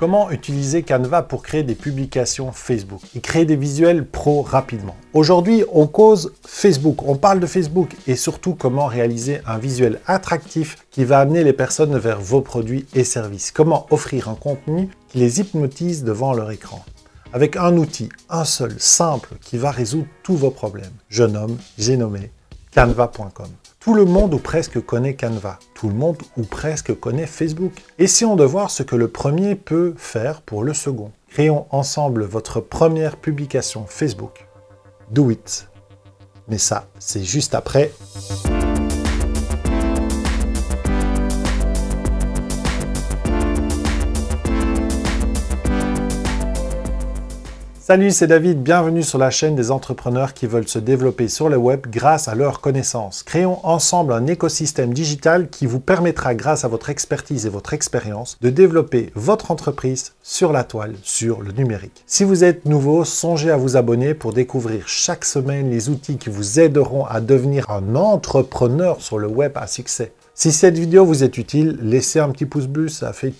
Comment utiliser Canva pour créer des publications Facebook et créer des visuels pro rapidement? Aujourd'hui, on cause Facebook, on parle de Facebook et surtout comment réaliser un visuel attractif qui va amener les personnes vers vos produits et services. Comment offrir un contenu qui les hypnotise devant leur écran. Avec un outil, un seul, simple, qui va résoudre tous vos problèmes. J'ai nommé Canva.com. Tout le monde ou presque connaît Canva. Tout le monde ou presque connaît Facebook. Essayons de voir ce que le premier peut faire pour le second. Créons ensemble votre première publication Facebook. Do it. Mais ça, c'est juste après. Salut, c'est David, bienvenue sur la chaîne des entrepreneurs qui veulent se développer sur le web grâce à leurs connaissances. Créons ensemble un écosystème digital qui vous permettra, grâce à votre expertise et votre expérience, de développer votre entreprise sur la toile, sur le numérique. Si vous êtes nouveau, songez à vous abonner pour découvrir chaque semaine les outils qui vous aideront à devenir un entrepreneur sur le web à succès. Si cette vidéo vous est utile, laissez un petit pouce bleu, ça fait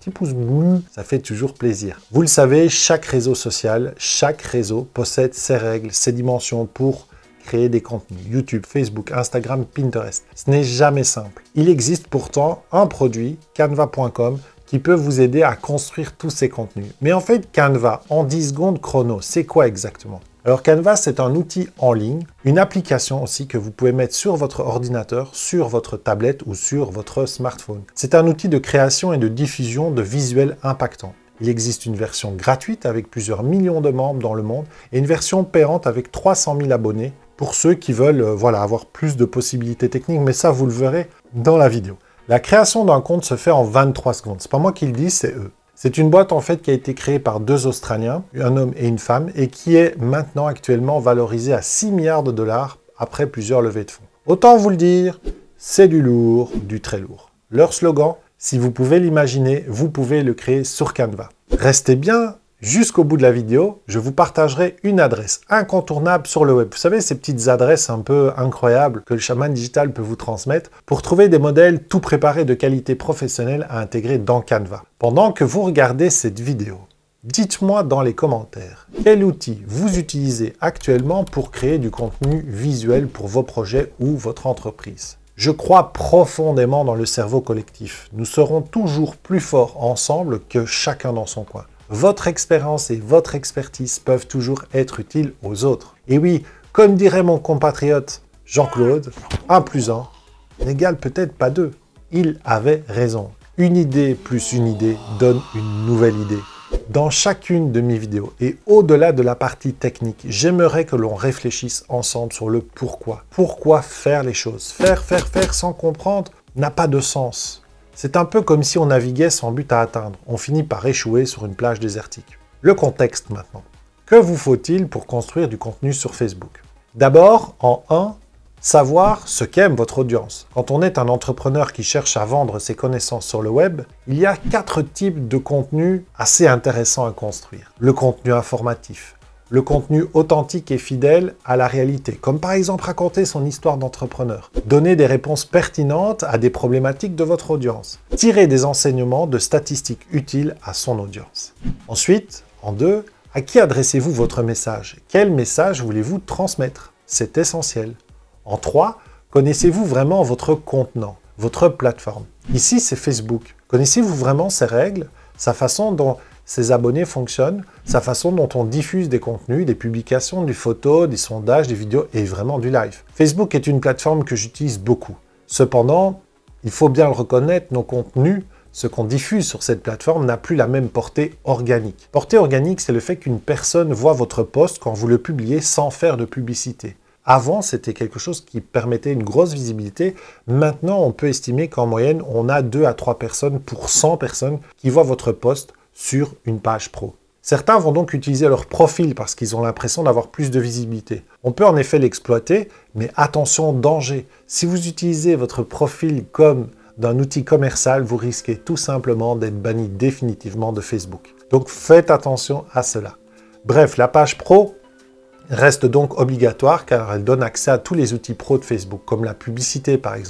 toujours plaisir. Vous le savez, chaque réseau social, chaque réseau possède ses règles, ses dimensions pour créer des contenus. YouTube, Facebook, Instagram, Pinterest. Ce n'est jamais simple. Il existe pourtant un produit, Canva.com, qui peut vous aider à construire tous ces contenus. Mais en fait, Canva, en 10 secondes chrono, c'est quoi exactement? Alors Canva, c'est un outil en ligne, une application aussi que vous pouvez mettre sur votre ordinateur, sur votre tablette ou sur votre smartphone. C'est un outil de création et de diffusion de visuels impactants. Il existe une version gratuite avec plusieurs millions de membres dans le monde et une version payante avec 300 000 abonnés pour ceux qui veulent avoir plus de possibilités techniques, mais ça vous le verrez dans la vidéo. La création d'un compte se fait en 23 secondes. C'est pas moi qui le dis, c'est eux. C'est une boîte en fait qui a été créée par deux Australiens, un homme et une femme, et qui est maintenant actuellement valorisée à 6 milliards de dollars après plusieurs levées de fonds. Autant vous le dire, c'est du lourd, du très lourd. Leur slogan, si vous pouvez l'imaginer, vous pouvez le créer sur Canva. Restez bien jusqu'au bout de la vidéo, je vous partagerai une adresse incontournable sur le web. Vous savez, ces petites adresses un peu incroyables que le chaman digital peut vous transmettre pour trouver des modèles tout préparés de qualité professionnelle à intégrer dans Canva. Pendant que vous regardez cette vidéo, dites-moi dans les commentaires quel outil vous utilisez actuellement pour créer du contenu visuel pour vos projets ou votre entreprise. Je crois profondément dans le cerveau collectif. Nous serons toujours plus forts ensemble que chacun dans son coin. Votre expérience et votre expertise peuvent toujours être utiles aux autres. Et oui, comme dirait mon compatriote Jean-Claude, 1 + 1 n'égale peut-être pas 2. Il avait raison. Une idée plus une idée donne une nouvelle idée. Dans chacune de mes vidéos et au-delà de la partie technique, j'aimerais que l'on réfléchisse ensemble sur le pourquoi. Pourquoi faire les choses? Faire sans comprendre n'a pas de sens. C'est un peu comme si on naviguait sans but à atteindre. On finit par échouer sur une plage désertique. Le contexte maintenant. Que vous faut-il pour construire du contenu sur Facebook? D'abord, en 1, savoir ce qu'aime votre audience. Quand on est un entrepreneur qui cherche à vendre ses connaissances sur le web, il y a 4 types de contenus assez intéressants à construire. Le contenu informatif. Le contenu authentique et fidèle à la réalité, comme par exemple raconter son histoire d'entrepreneur, donner des réponses pertinentes à des problématiques de votre audience, tirer des enseignements de statistiques utiles à son audience. Ensuite, en 2, à qui adressez-vous votre message? Quel message voulez-vous transmettre? C'est essentiel. En 3, connaissez-vous vraiment votre contenant, votre plateforme? Ici, c'est Facebook. Connaissez-vous vraiment ses règles, sa façon dont ses abonnés fonctionnent, sa façon dont on diffuse des contenus, des publications, des photos, des sondages, des vidéos et vraiment du live. Facebook est une plateforme que j'utilise beaucoup. Cependant, il faut bien le reconnaître, nos contenus, ce qu'on diffuse sur cette plateforme n'a plus la même portée organique. Portée organique, c'est le fait qu'une personne voit votre post quand vous le publiez sans faire de publicité. Avant, c'était quelque chose qui permettait une grosse visibilité. Maintenant, on peut estimer qu'en moyenne, on a 2 à 3 personnes pour 100 personnes qui voient votre post sur une page pro. Certains vont donc utiliser leur profil parce qu'ils ont l'impression d'avoir plus de visibilité. On peut en effet l'exploiter, mais attention, danger. Si vous utilisez votre profil comme d'un outil commercial, vous risquez tout simplement d'être banni définitivement de Facebook. Donc faites attention à cela. Bref, la page pro reste donc obligatoire car elle donne accès à tous les outils pro de Facebook, comme la publicité par exemple.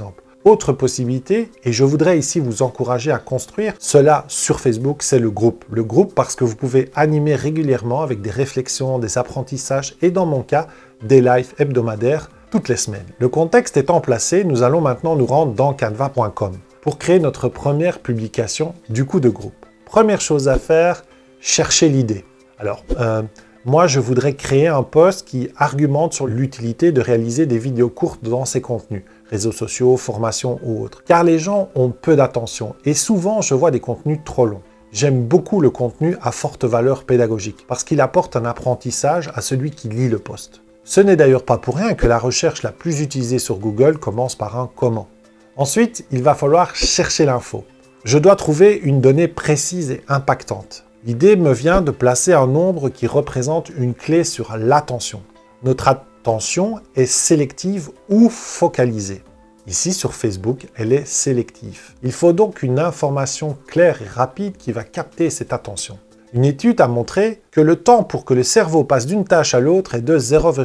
Autre possibilité, et je voudrais ici vous encourager à construire cela sur Facebook, c'est le groupe. Le groupe parce que vous pouvez animer régulièrement avec des réflexions, des apprentissages et dans mon cas, des lives hebdomadaires toutes les semaines. Le contexte étant placé, nous allons maintenant nous rendre dans canva.com pour créer notre première publication du coup de groupe. Première chose à faire, chercher l'idée. Alors, moi, je voudrais créer un post qui argumente sur l'utilité de réaliser des vidéos courtes dans ces contenus, réseaux sociaux, formations ou autres. Car les gens ont peu d'attention et souvent, je vois des contenus trop longs. J'aime beaucoup le contenu à forte valeur pédagogique parce qu'il apporte un apprentissage à celui qui lit le post. Ce n'est d'ailleurs pas pour rien que la recherche la plus utilisée sur Google commence par un « comment ». Ensuite, il va falloir chercher l'info. Je dois trouver une donnée précise et impactante. L'idée me vient de placer un nombre qui représente une clé sur l'attention. Notre attention est sélective ou focalisée. Ici, sur Facebook, elle est sélective. Il faut donc une information claire et rapide qui va capter cette attention. Une étude a montré que le temps pour que le cerveau passe d'une tâche à l'autre est de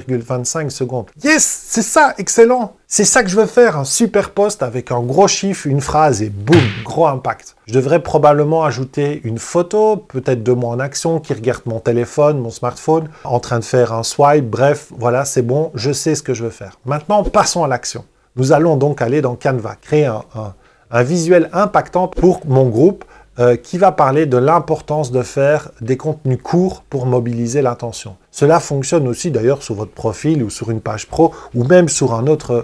0,25 secondes. Yes, c'est ça, excellent! C'est ça que je veux faire, un super post avec un gros chiffre, une phrase et boum, gros impact. Je devrais probablement ajouter une photo, peut-être de moi en action, qui regarde mon téléphone, mon smartphone, en train de faire un swipe, bref, voilà, c'est bon, je sais ce que je veux faire. Maintenant, passons à l'action. Nous allons donc aller dans Canva, créer un visuel impactant pour mon groupe, qui va parler de l'importance de faire des contenus courts pour mobiliser l'attention. Cela fonctionne aussi d'ailleurs sur votre profil ou sur une page pro ou même sur un autre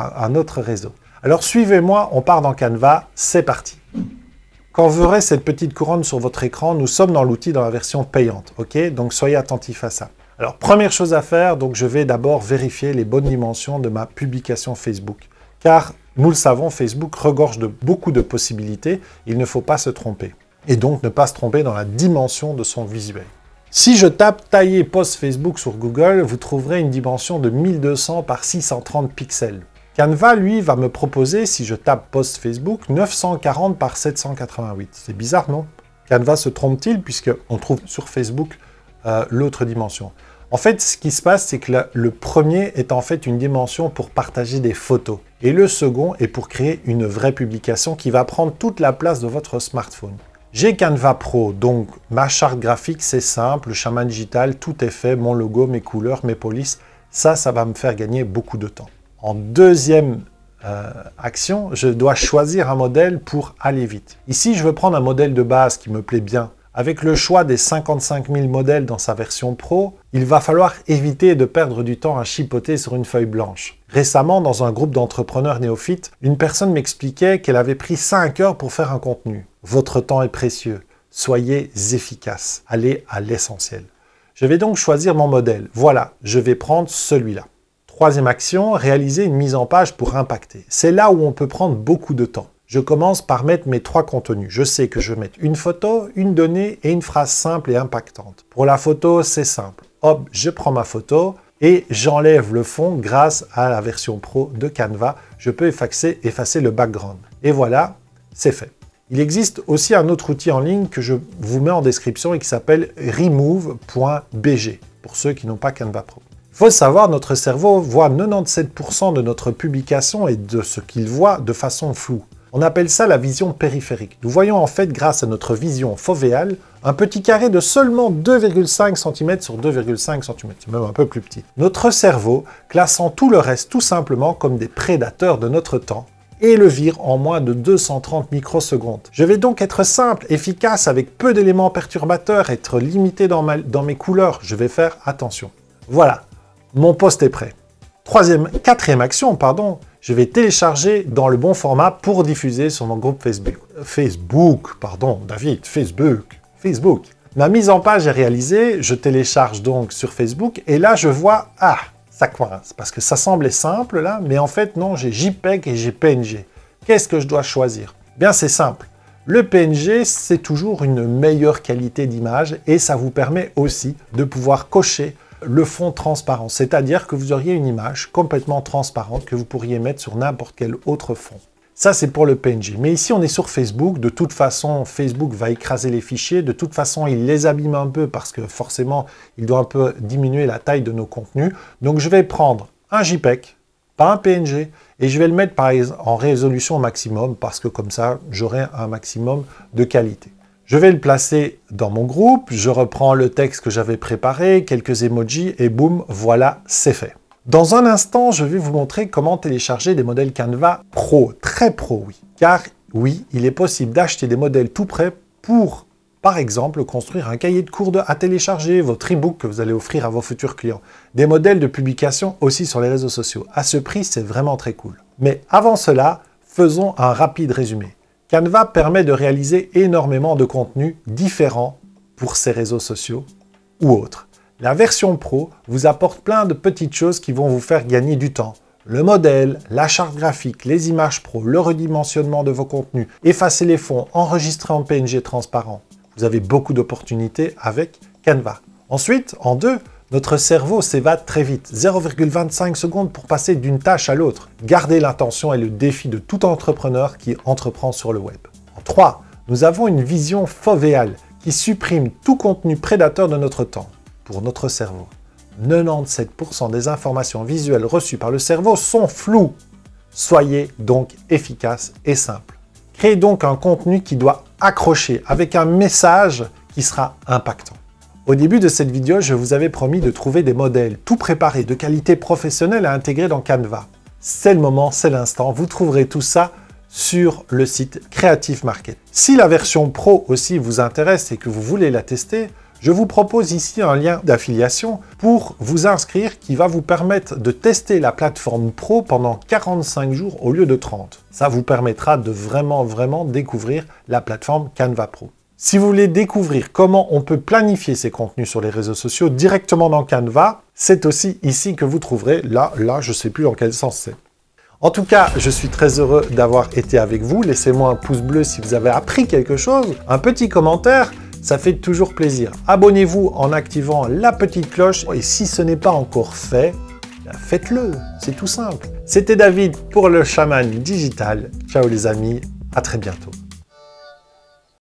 réseau. Alors suivez-moi, on part dans Canva, c'est parti. Quand vous verrez cette petite couronne sur votre écran, nous sommes dans l'outil dans la version payante, ok? Donc soyez attentifs à ça. Alors première chose à faire, donc je vais d'abord vérifier les bonnes dimensions de ma publication Facebook. Car nous le savons, Facebook regorge de beaucoup de possibilités, il ne faut pas se tromper. Et donc ne pas se tromper dans la dimension de son visuel. Si je tape « tailler post Facebook » sur Google, vous trouverez une dimension de 1200 par 630 pixels. Canva, lui, va me proposer, si je tape « post Facebook », 940 par 788. C'est bizarre, non? Canva se trompe-t-il puisqu'on trouve sur Facebook l'autre dimension? En fait, ce qui se passe, c'est que le premier est en fait une dimension pour partager des photos. Et le second est pour créer une vraie publication qui va prendre toute la place de votre smartphone. J'ai Canva Pro, donc ma charte graphique, c'est simple, le schéma digital, tout est fait, mon logo, mes couleurs, mes polices. Ça va me faire gagner beaucoup de temps. En deuxième action, je dois choisir un modèle pour aller vite. Ici, je veux prendre un modèle de base qui me plaît bien. Avec le choix des 55 000 modèles dans sa version Pro, il va falloir éviter de perdre du temps à chipoter sur une feuille blanche. Récemment, dans un groupe d'entrepreneurs néophytes, une personne m'expliquait qu'elle avait pris 5 heures pour faire un contenu. Votre temps est précieux. Soyez efficace. Allez à l'essentiel. Je vais donc choisir mon modèle. Voilà, je vais prendre celui-là. Troisième action, réaliser une mise en page pour impacter. C'est là où on peut prendre beaucoup de temps. Je commence par mettre mes 3 contenus. Je sais que je vais mettre une photo, une donnée et une phrase simple et impactante. Pour la photo, c'est simple. Hop, je prends ma photo et j'enlève le fond grâce à la version pro de Canva. Je peux effacer le background. Et voilà, c'est fait. Il existe aussi un autre outil en ligne que je vous mets en description et qui s'appelle remove.bg pour ceux qui n'ont pas Canva Pro. Il faut savoir, notre cerveau voit 97% de notre publication et de ce qu'il voit de façon floue. On appelle ça la vision périphérique. Nous voyons en fait, grâce à notre vision fovéale, un petit carré de seulement 2,5 cm sur 2,5 cm, c'est même un peu plus petit. Notre cerveau, classant tout le reste tout simplement comme des prédateurs de notre temps, et le vire en moins de 230 microsecondes. Je vais donc être simple, efficace, avec peu d'éléments perturbateurs, être limité dans mes couleurs. Je vais faire attention. Voilà, mon post est prêt. Quatrième action, je vais télécharger dans le bon format pour diffuser sur mon groupe Facebook. Facebook. Ma mise en page est réalisée, je télécharge donc sur Facebook et là je vois, ça coince, parce que ça semblait simple là, mais en fait non, j'ai JPEG et j'ai PNG. Qu'est-ce que je dois choisir? Bien c'est simple, le PNG c'est toujours une meilleure qualité d'image et ça vous permet aussi de pouvoir cocher le fond transparent, c'est-à-dire que vous auriez une image complètement transparente que vous pourriez mettre sur n'importe quel autre fond. Ça, c'est pour le PNG. Mais ici, on est sur Facebook. De toute façon, Facebook va écraser les fichiers. De toute façon, il les abîme un peu parce que forcément, il doit un peu diminuer la taille de nos contenus. Donc, je vais prendre un JPEG, pas un PNG. Et je vais le mettre par exemple en résolution maximum parce que comme ça, j'aurai un maximum de qualité. Je vais le placer dans mon groupe, je reprends le texte que j'avais préparé, quelques emojis et boum, voilà, c'est fait. Dans un instant, je vais vous montrer comment télécharger des modèles Canva Pro, très pro oui. Car oui, il est possible d'acheter des modèles tout prêts pour, par exemple, construire un cahier de cours à télécharger, votre e-book que vous allez offrir à vos futurs clients. Des modèles de publication aussi sur les réseaux sociaux. À ce prix, c'est vraiment très cool. Mais avant cela, faisons un rapide résumé. Canva permet de réaliser énormément de contenus différents pour ces réseaux sociaux ou autres. La version Pro vous apporte plein de petites choses qui vont vous faire gagner du temps. Le modèle, la charte graphique, les images pro, le redimensionnement de vos contenus, effacer les fonds, enregistrer en PNG transparent. Vous avez beaucoup d'opportunités avec Canva. Ensuite, en 2, notre cerveau s'évade très vite. 0,25 secondes pour passer d'une tâche à l'autre. Gardez l'intention est le défi de tout entrepreneur qui entreprend sur le web. En 3, nous avons une vision fovéale qui supprime tout contenu prédateur de notre temps. Pour notre cerveau, 97% des informations visuelles reçues par le cerveau sont floues. Soyez donc efficace et simple. Créez donc un contenu qui doit accrocher avec un message qui sera impactant. Au début de cette vidéo, je vous avais promis de trouver des modèles tout préparés de qualité professionnelle à intégrer dans Canva. C'est le moment, c'est l'instant, vous trouverez tout ça sur le site Creative Market. Si la version Pro aussi vous intéresse et que vous voulez la tester, je vous propose ici un lien d'affiliation pour vous inscrire qui va vous permettre de tester la plateforme Pro pendant 45 jours au lieu de 30. Ça vous permettra de vraiment découvrir la plateforme Canva Pro. Si vous voulez découvrir comment on peut planifier ses contenus sur les réseaux sociaux directement dans Canva, c'est aussi ici que vous trouverez, là je ne sais plus dans quel sens c'est. En tout cas, je suis très heureux d'avoir été avec vous. Laissez-moi un pouce bleu si vous avez appris quelque chose, un petit commentaire. Ça fait toujours plaisir. Abonnez-vous en activant la petite cloche et si ce n'est pas encore fait, faites-le, c'est tout simple. C'était David pour le Chaman Digital. Ciao les amis, à très bientôt.